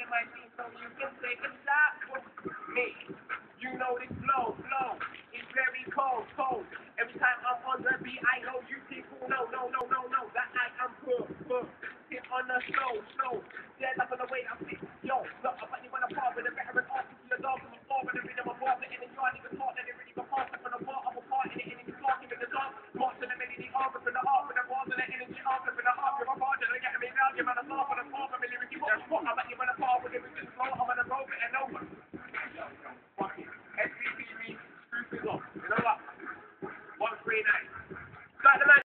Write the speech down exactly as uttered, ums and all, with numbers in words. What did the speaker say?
my team so you can take a shot with me. You know this flow, flow. It's very cold, cold. Every time I'm on the beat, I know you people know, no